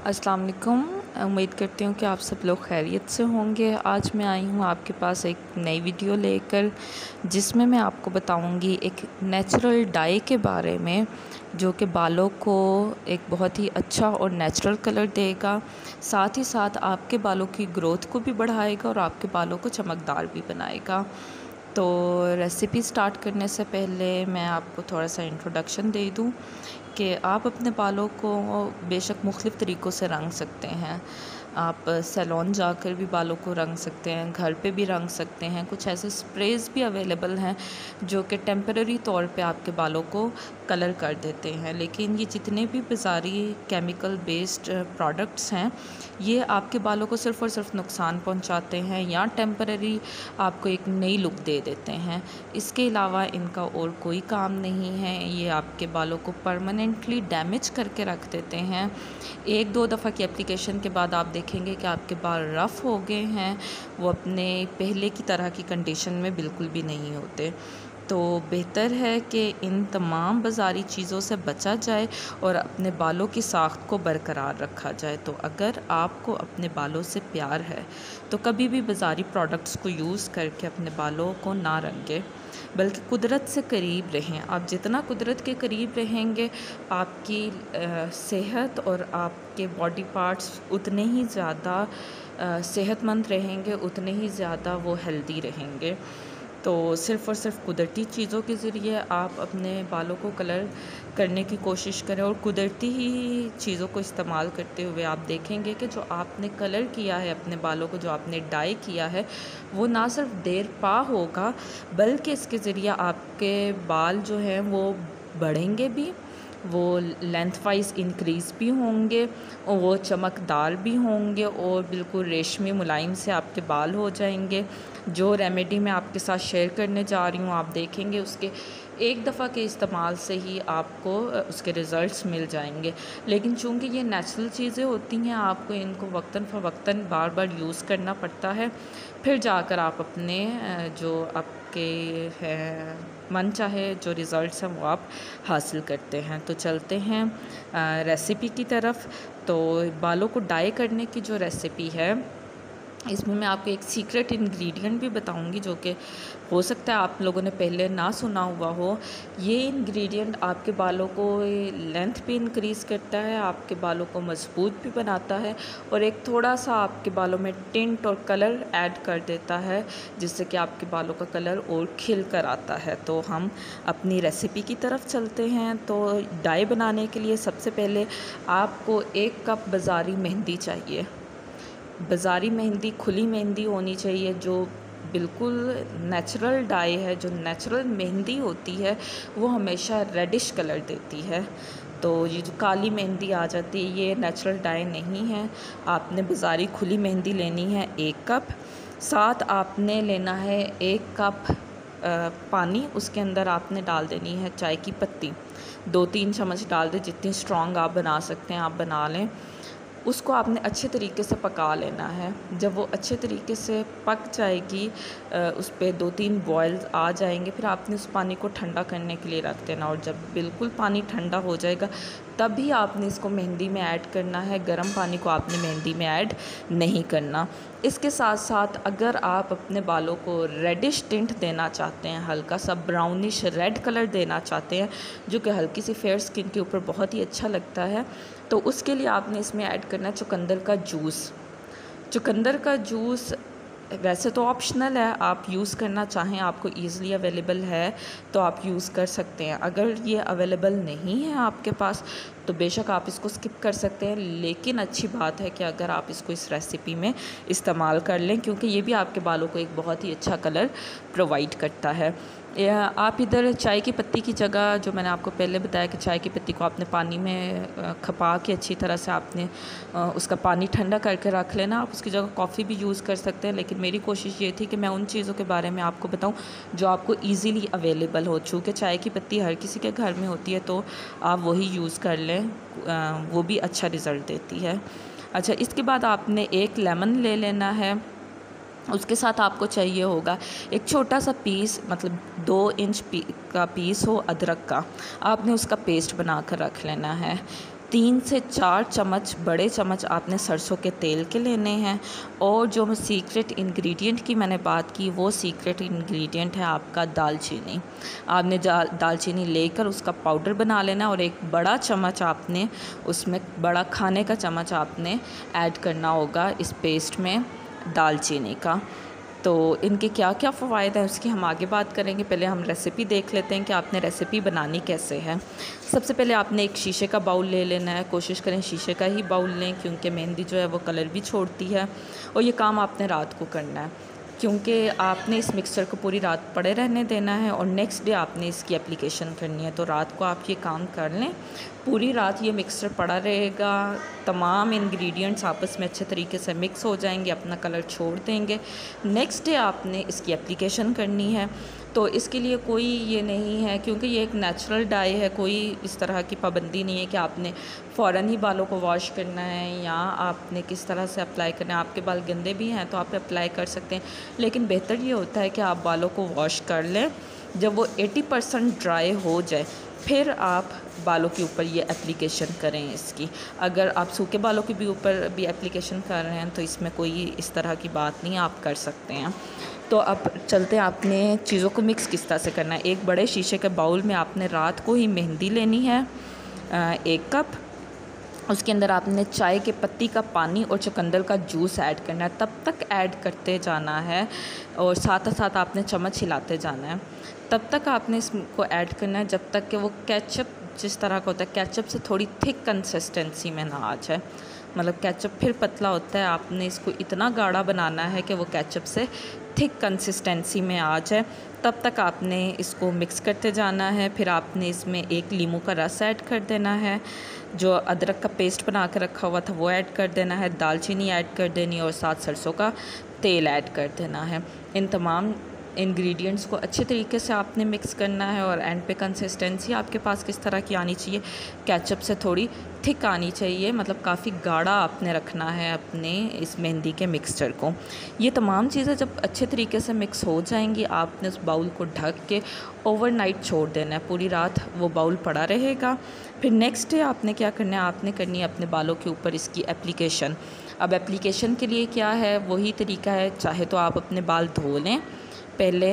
अस्सलाम वालेकुम। उम्मीद करती हूँ कि आप सब लोग खैरियत से होंगे। आज मैं आई हूँ आपके पास एक नई वीडियो लेकर, जिसमें मैं आपको बताऊँगी एक नेचुरल डाई के बारे में, जो कि बालों को एक बहुत ही अच्छा और नेचुरल कलर देगा, साथ ही साथ आपके बालों की ग्रोथ को भी बढ़ाएगा और आपके बालों को चमकदार भी बनाएगा। तो रेसिपी स्टार्ट करने से पहले मैं आपको थोड़ा सा इंट्रोडक्शन दे दूँ कि आप अपने बालों को बेशक मुख्तलिफ़ तरीक़ों से रंग सकते हैं। आप सैलून जाकर भी बालों को रंग सकते हैं, घर पे भी रंग सकते हैं। कुछ ऐसे स्प्रेज़ भी अवेलेबल हैं जो कि टेम्परेरी तौर पे आपके बालों को कलर कर देते हैं। लेकिन ये जितने भी बाज़ारी केमिकल बेस्ड प्रोडक्ट्स हैं, ये आपके बालों को सिर्फ़ और सिर्फ नुकसान पहुंचाते हैं या टेम्परेरी आपको एक नई लुक दे देते हैं। इसके अलावा इनका और कोई काम नहीं है। ये आपके बालों को परमानेंटली डैमेज करके रख देते हैं। एक दो दफ़ा की एप्लीकेशन के बाद आप देखेंगे कि आपके बाल रफ़ हो गए हैं, वो अपने पहले की तरह की कंडीशन में बिल्कुल भी नहीं होते। तो बेहतर है कि इन तमाम बाज़ारी चीज़ों से बचा जाए और अपने बालों की साख्त को बरकरार रखा जाए। तो अगर आपको अपने बालों से प्यार है तो कभी भी बाज़ारी प्रोडक्ट्स को यूज़ करके अपने बालों को ना रंगें, बल्कि कुदरत से करीब रहें। आप जितना कुदरत के करीब रहेंगे, आपकी सेहत और आपके बॉडी पार्ट्स उतने ही ज़्यादा सेहतमंद रहेंगे, उतने ही ज़्यादा वो हेल्दी रहेंगे। तो सिर्फ़ और सिर्फ कुदरती चीज़ों के ज़रिए आप अपने बालों को कलर करने की कोशिश करें और कुदरती ही चीज़ों को इस्तेमाल करते हुए आप देखेंगे कि जो आपने कलर किया है अपने बालों को, जो आपने डाई किया है, वो ना सिर्फ देर पा होगा, बल्कि इसके ज़रिए आपके बाल जो हैं वो बढ़ेंगे भी, वो लेंथ वाइज इंक्रीज़ भी होंगे और वो चमकदार भी होंगे और बिल्कुल रेशमी मुलायम से आपके बाल हो जाएंगे। जो रेमेडी मैं आपके साथ शेयर करने जा रही हूँ, आप देखेंगे उसके एक दफ़ा के इस्तेमाल से ही आपको उसके रिज़ल्ट्स मिल जाएंगे। लेकिन चूँकि ये नेचुरल चीज़ें होती हैं, आपको इनको वक्तन फ़वक्तन बार बार यूज़ करना पड़ता है, फिर जाकर आप अपने जो आपके हैं मन चाहे जो रिज़ल्ट्स हैं वो आप हासिल करते हैं। तो चलते हैं रेसिपी की तरफ। तो बालों को डाई करने की जो रेसिपी है, इसमें मैं आपको एक सीक्रेट इंग्रेडिएंट भी बताऊंगी, जो कि हो सकता है आप लोगों ने पहले ना सुना हुआ हो। ये इंग्रेडिएंट आपके बालों को लेंथ भी इंक्रीज़ करता है, आपके बालों को मजबूत भी बनाता है और एक थोड़ा सा आपके बालों में टिंट और कलर ऐड कर देता है, जिससे कि आपके बालों का कलर और खिल कर आता है। तो हम अपनी रेसिपी की तरफ चलते हैं। तो डाई बनाने के लिए सबसे पहले आपको 1 कप बाज़ारी मेहंदी चाहिए। बाज़ारी मेहंदी खुली मेहंदी होनी चाहिए, जो बिल्कुल नेचुरल डाई है। जो नेचुरल मेहंदी होती है वो हमेशा रेडिश कलर देती है। तो ये जो काली मेहंदी आ जाती है, ये नेचुरल डाई नहीं है। आपने बाज़ारी खुली मेहंदी लेनी है 1 कप। साथ आपने लेना है 1 कप पानी। उसके अंदर आपने डाल देनी है चाय की पत्ती, 2-3 चम्मच डाल दें। जितनी स्ट्रॉन्ग आप बना सकते हैं आप बना लें। उसको आपने अच्छे तरीके से पका लेना है। जब वो अच्छे तरीके से पक जाएगी, उस पे 2-3 बॉयल्स आ जाएंगे, फिर आपने उस पानी को ठंडा करने के लिए रख देना। और जब बिल्कुल पानी ठंडा हो जाएगा, तभी आपने इसको मेहंदी में ऐड करना है। गर्म पानी को आपने मेहंदी में ऐड नहीं करना। इसके साथ साथ अगर आप अपने बालों को रेडिश टिंट देना चाहते हैं, हल्का सा ब्राउनिश रेड कलर देना चाहते हैं, जो कि हल्की सी फेयर स्किन के ऊपर बहुत ही अच्छा लगता है, तो उसके लिए आपने इसमें ऐड करना है चुकंदर का जूस। चुकंदर का जूस वैसे तो ऑप्शनल है, आप यूज़ करना चाहें, आपको ईज़िली अवेलेबल है तो आप यूज़ कर सकते हैं। अगर ये अवेलेबल नहीं है आपके पास तो बेशक आप इसको स्किप कर सकते हैं। लेकिन अच्छी बात है कि अगर आप इसको इस रेसिपी में इस्तेमाल कर लें, क्योंकि ये भी आपके बालों को एक बहुत ही अच्छा कलर प्रोवाइड करता है। आप इधर चाय की पत्ती की जगह, जो मैंने आपको पहले बताया कि चाय की पत्ती को आपने पानी में खपा के अच्छी तरह से आपने उसका पानी ठंडा करके रख लेना। आप उसकी जगह कॉफ़ी भी यूज़ कर सकते हैं, लेकिन मेरी कोशिश ये थी कि मैं उन चीज़ों के बारे में आपको बताऊं जो आपको इजीली अवेलेबल हो। चूँकि चाय की पत्ती हर किसी के घर में होती है, तो आप वही यूज़ कर लें, वो भी अच्छा रिज़ल्ट देती है। अच्छा, इसके बाद आपने 1 लेमन ले लेना है। उसके साथ आपको चाहिए होगा एक छोटा सा पीस, मतलब 2 इंच का पीस हो अदरक का, आपने उसका पेस्ट बना कर रख लेना है। 3 से 4 चम्मच बड़े चम्मच आपने सरसों के तेल के लेने हैं। और जो सीक्रेट इंग्रेडिएंट की मैंने बात की, वो सीक्रेट इंग्रेडिएंट है आपका दालचीनी। आपने दालचीनी लेकर उसका पाउडर बना लेना और एक बड़ा चम्मच आपने उसमें, बड़ा खाने का चम्मच आपने ऐड करना होगा इस पेस्ट में दालचीनी का। तो इनके क्या क्या फ़वाइद हैं उसकी हम आगे बात करेंगे। पहले हम रेसिपी देख लेते हैं कि आपने रेसिपी बनानी कैसे है। सबसे पहले आपने एक शीशे का बाउल ले लेना है। कोशिश करें शीशे का ही बाउल लें, क्योंकि मेहंदी जो है वो कलर भी छोड़ती है। और ये काम आपने रात को करना है, क्योंकि आपने इस मिक्सचर को पूरी रात पड़े रहने देना है और नेक्स्ट डे आपने इसकी एप्लीकेशन करनी है। तो रात को आप ये काम कर लें, पूरी रात ये मिक्सचर पड़ा रहेगा, तमाम इंग्रेडिएंट्स आपस में अच्छे तरीके से मिक्स हो जाएंगे, अपना कलर छोड़ देंगे। नेक्स्ट डे आपने इसकी एप्लीकेशन करनी है। तो इसके लिए कोई ये नहीं है, क्योंकि ये एक नेचुरल डाई है, कोई इस तरह की पाबंदी नहीं है कि आपने फ़ौरन ही बालों को वॉश करना है या आपने किस तरह से अप्लाई करना है। आपके बाल गंदे भी हैं तो आप अप्लाई कर सकते हैं, लेकिन बेहतर ये होता है कि आप बालों को वॉश कर लें। जब वो 80% ड्राई हो जाए फिर आप बालों के ऊपर ये एप्लीकेशन करें इसकी। अगर आप सूखे बालों के भी ऊपर भी एप्लीकेशन कर रहे हैं तो इसमें कोई इस तरह की बात नहीं, आप कर सकते हैं। तो अब चलते हैं, आपने चीज़ों को मिक्स किस तरह से करना है। एक बड़े शीशे के बाउल में आपने रात को ही मेहंदी लेनी है 1 कप। उसके अंदर आपने चाय के पत्ती का पानी और चुकंदर का जूस ऐड करना है। तब तक ऐड करते जाना है और साथ साथ आपने चम्मच हिलाते जाना है। तब तक आपने इसको ऐड करना है जब तक कि वो केचप जिस तरह का होता है, केचप से थोड़ी थिक कंसिस्टेंसी में ना आ जाए। मतलब केचप फिर पतला होता है, आपने इसको इतना गाढ़ा बनाना है कि वो केचप से थिक कंसिस्टेंसी में आ जाए। तब तक आपने इसको मिक्स करते जाना है। फिर आपने इसमें 1 नींबू का रस ऐड कर देना है, जो अदरक का पेस्ट बना कर रखा हुआ था वो ऐड कर देना है, दालचीनी ऐड कर देनी और साथ सरसों का तेल ऐड कर देना है। इन तमाम इंग्रेडिएंट्स को अच्छे तरीके से आपने मिक्स करना है और एंड पे कंसिस्टेंसी आपके पास किस तरह की आनी चाहिए, केचप से थोड़ी थिक आनी चाहिए, मतलब काफ़ी गाढ़ा आपने रखना है अपने इस मेहंदी के मिक्सचर को। ये तमाम चीज़ें जब अच्छे तरीके से मिक्स हो जाएंगी, आपने उस बाउल को ढक के ओवरनाइट छोड़ देना है। पूरी रात वो बाउल पड़ा रहेगा। फिर नेक्स्ट डे आपने क्या करना है, आपने करनी है अपने बालों के ऊपर इसकी एप्लीकेशन। अब एप्लीकेशन के लिए क्या है, वही तरीका है। चाहे तो आप अपने बाल धो लें पहले,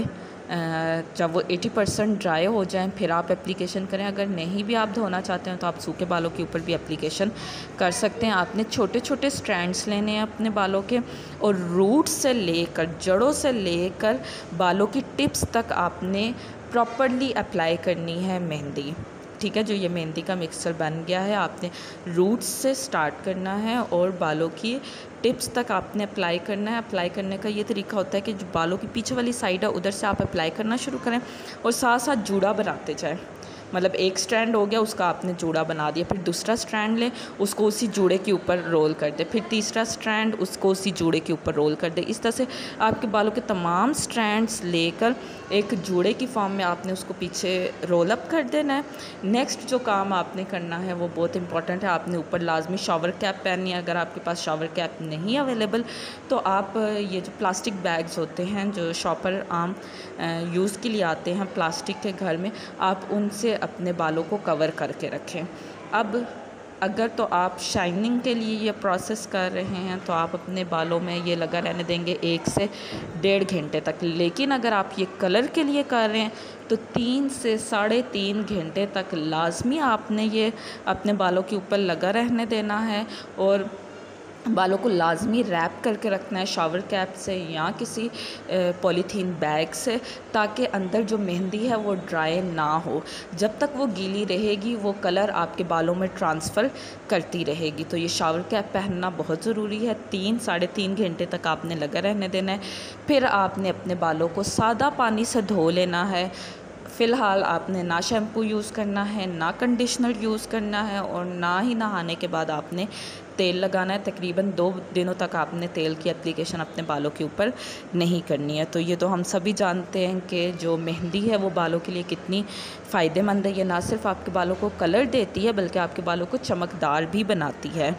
जब वो 80% ड्राई हो जाएं फिर आप एप्लीकेशन करें। अगर नहीं भी आप धोना चाहते हैं तो आप सूखे बालों के ऊपर भी एप्लीकेशन कर सकते हैं। आपने छोटे छोटे स्ट्रैंड्स लेने हैं अपने बालों के और रूट से लेकर, जड़ों से लेकर बालों की टिप्स तक आपने प्रॉपरली अप्लाई करनी है मेहंदी। ठीक है, जो ये मेहंदी का मिक्सचर बन गया है, आपने रूट्स से स्टार्ट करना है और बालों की टिप्स तक आपने अप्लाई करना है। अप्लाई करने का ये तरीका होता है कि जो बालों की पीछे वाली साइड है उधर से आप अप्लाई करना शुरू करें और साथ साथ जूड़ा बनाते जाएं। मतलब एक स्ट्रैंड हो गया, उसका आपने जूड़ा बना दिया, फिर दूसरा स्ट्रैंड लें, उसको उसी जूड़े के ऊपर रोल कर दे, फिर तीसरा स्ट्रैंड उसको उसी जूड़े के ऊपर रोल कर दे। इस तरह से आपके बालों के तमाम स्ट्रैंड्स लेकर एक जूड़े की फॉर्म में आपने उसको पीछे रोल अप कर देना है। नेक्स्ट जो काम आपने करना है वो बहुत इंपॉर्टेंट है। आपने ऊपर लाजमी शावर कैप पहननी है। अगर आपके पास शावर कैप नहीं अवेलेबल तो आप ये जो प्लास्टिक बैग्स होते हैं जो शॉपर आम यूज़ के लिए आते हैं प्लास्टिक के घर में, आप उनसे अपने बालों को कवर करके रखें। अब अगर तो आप शाइनिंग के लिए ये प्रोसेस कर रहे हैं तो आप अपने बालों में ये लगा रहने देंगे 1 से 1.5 घंटे तक। लेकिन अगर आप ये कलर के लिए कर रहे हैं तो 3 से 3.5 घंटे तक लाजमी आपने ये अपने बालों के ऊपर लगा रहने देना है और बालों को लाजमी रैप करके रखना है शावर कैप से या किसी पॉलीथीन बैग से, ताकि अंदर जो मेहंदी है वो ड्राई ना हो। जब तक वो गीली रहेगी वो कलर आपके बालों में ट्रांसफ़र करती रहेगी। तो ये शावर कैप पहनना बहुत ज़रूरी है। 3-3.5 घंटे तक आपने लगा रहने देना है। फिर आपने अपने बालों को सादा पानी से धो लेना है। फ़िलहाल आपने ना शैम्पू यूज़ करना है, ना कंडीशनर यूज़ करना है और ना ही नहाने के बाद आपने तेल लगाना है। तकरीबन 2 दिनों तक आपने तेल की एप्लीकेशन अपने बालों के ऊपर नहीं करनी है। तो ये तो हम सभी जानते हैं कि जो मेहंदी है वो बालों के लिए कितनी फ़ायदेमंद है। ये ना सिर्फ आपके बालों को कलर देती है बल्कि आपके बालों को चमकदार भी बनाती है।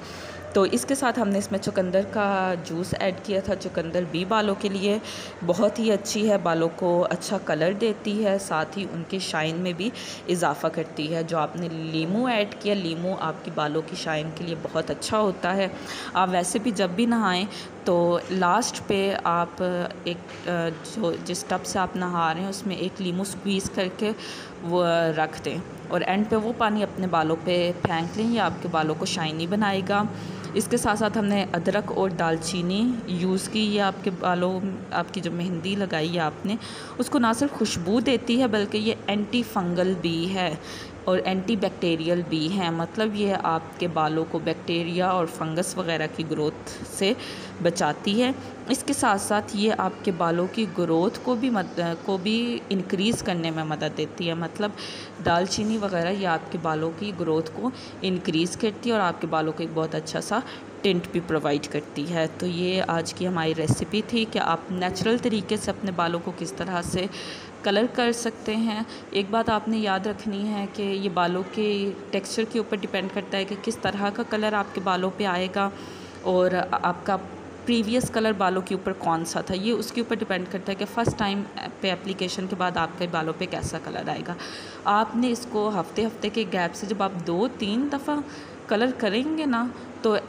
तो इसके साथ हमने इसमें चुकंदर का जूस ऐड किया था। चुकंदर भी बालों के लिए बहुत ही अच्छी है, बालों को अच्छा कलर देती है, साथ ही उनकी शाइन में भी इजाफ़ा करती है। जो आपने लीमू ऐड किया, लीमू आपकी बालों की शाइन के लिए बहुत अच्छा होता है। आप वैसे भी जब भी नहाएं तो लास्ट पे आप जो जिस टब से आप नहा रहे हैं उसमें एक लीमू स्क्वीज़ करके वो रख दें और एंड पे वो पानी अपने बालों पे फेंक लें। ये आपके बालों को शाइनी बनाएगा। इसके साथ साथ हमने अदरक और दालचीनी यूज़ की। ये आपके बालों, आपकी जो मेहंदी लगाई है आपने, उसको ना सिर्फ खुशबू देती है बल्कि ये एंटी फंगल भी है और एंटी बैक्टीरियल भी है। मतलब ये आपके बालों को बैक्टीरिया और फंगस वगैरह की ग्रोथ से बचाती है। इसके साथ साथ ये आपके बालों की ग्रोथ को भी इंक्रीज़ करने में मदद देती है। मतलब दालचीनी वगैरह ये आपके बालों की ग्रोथ को इंक्रीज़ करती है और आपके बालों को एक बहुत अच्छा सा टिंट भी प्रोवाइड करती है। तो ये आज की हमारी रेसिपी थी कि आप नेचुरल तरीके से अपने बालों को किस तरह से कलर कर सकते हैं। एक बात आपने याद रखनी है कि ये बालों के टेक्सचर के ऊपर डिपेंड करता है कि किस तरह का कलर आपके बालों पे आएगा और आपका प्रीवियस कलर बालों के ऊपर कौन सा था, ये उसके ऊपर डिपेंड करता है कि फ़र्स्ट टाइम पे एप्लीकेशन के बाद आपके बालों पे कैसा कलर आएगा। आपने इसको हफ्ते हफ्ते के गैप से जब आप 2-3 दफ़ा कलर करेंगे ना, तो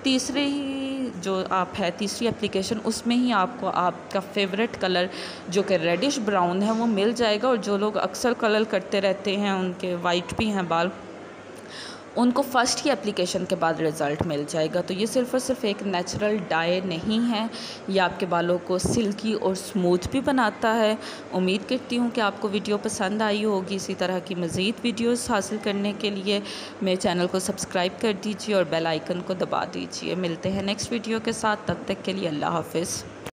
तीसरी एप्लीकेशन उसमें ही आपको आपका फेवरेट कलर जो कि रेडिश ब्राउन है वो मिल जाएगा। और जो लोग अक्सर कलर करते रहते हैं, उनके वाइट भी हैं बाल, उनको फ़र्स्ट ही एप्लीकेशन के बाद रिज़ल्ट मिल जाएगा। तो ये सिर्फ़ और सिर्फ एक नेचुरल डाई नहीं है, ये आपके बालों को सिल्की और स्मूथ भी बनाता है। उम्मीद करती हूँ कि आपको वीडियो पसंद आई होगी। इसी तरह की मज़ीद वीडियोस हासिल करने के लिए मेरे चैनल को सब्सक्राइब कर दीजिए और बेल आइकन को दबा दीजिए। मिलते हैं नेक्स्ट वीडियो के साथ, तब तक के लिए अल्लाह हाफ़िज़।